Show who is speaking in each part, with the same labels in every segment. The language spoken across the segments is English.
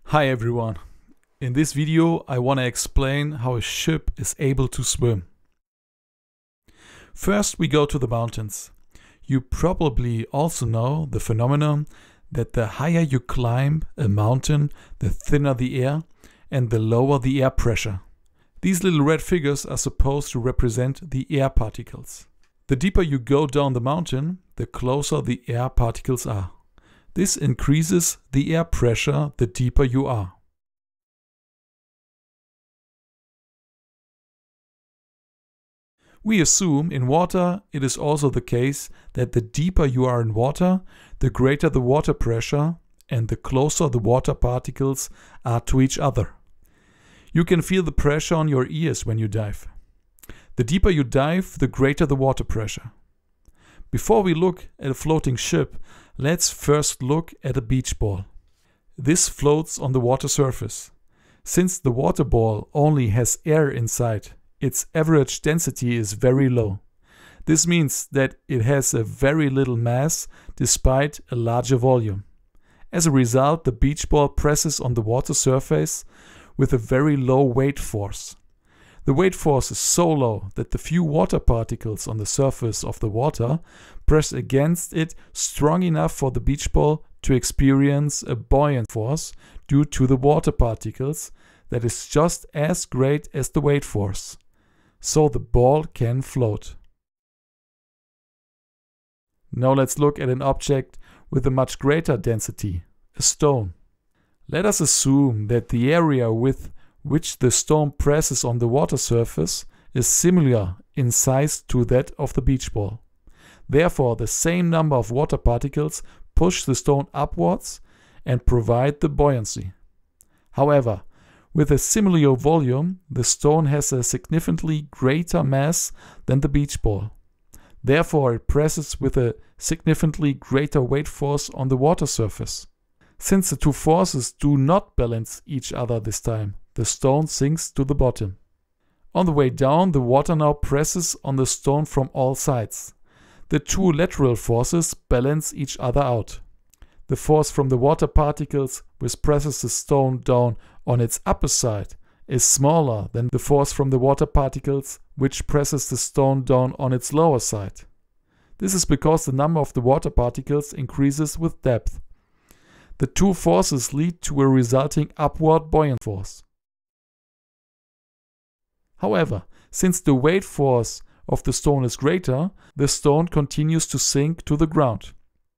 Speaker 1: Hi everyone. In this video I want to explain how a ship is able to swim. First we go to the mountains. You probably also know the phenomenon that the higher you climb a mountain, the thinner the air and the lower the air pressure. These little red figures are supposed to represent the air particles. The deeper you go down the mountain, the closer the air particles are. This increases the air pressure the deeper you are. We assume in water it is also the case that the deeper you are in water, the greater the water pressure and the closer the water particles are to each other. You can feel the pressure on your ears when you dive. The deeper you dive, the greater the water pressure. Before we look at a floating ship, let's first look at a beach ball. This floats on the water surface. Since the water ball only has air inside, its average density is very low. This means that it has a very little mass despite a larger volume. As a result, the beach ball presses on the water surface with a very low weight force. The weight force is so low that the few water particles on the surface of the water press against it strong enough for the beach ball to experience a buoyant force due to the water particles that is just as great as the weight force. So the ball can float. Now let's look at an object with a much greater density, a stone. Let us assume that the area with which the stone presses on the water surface is similar in size to that of the beach ball. Therefore, the same number of water particles push the stone upwards and provide the buoyancy. However, with a similar volume, the stone has a significantly greater mass than the beach ball. Therefore, it presses with a significantly greater weight force on the water surface. Since the two forces do not balance each other this time, the stone sinks to the bottom. On the way down, the water now presses on the stone from all sides. The two lateral forces balance each other out. The force from the water particles, which presses the stone down on its upper side, is smaller than the force from the water particles, which presses the stone down on its lower side. This is because the number of the water particles increases with depth. The two forces lead to a resulting upward buoyant force. However, since the weight force of the stone is greater, the stone continues to sink to the ground.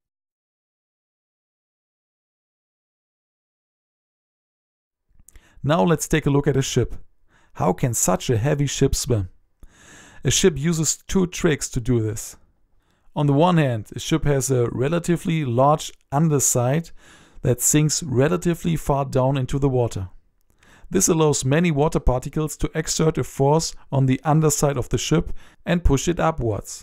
Speaker 1: Now let's take a look at a ship. How can such a heavy ship swim? A ship uses two tricks to do this. On the one hand, a ship has a relatively large underside that sinks relatively far down into the water. This allows many water particles to exert a force on the underside of the ship and push it upwards.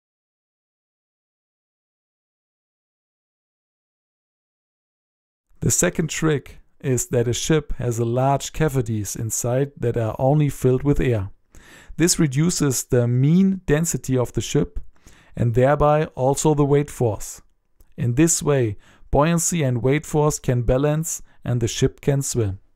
Speaker 1: The second trick is that a ship has large cavities inside that are only filled with air. This reduces the mean density of the ship and thereby also the weight force. In this way, buoyancy and weight force can balance and the ship can swim.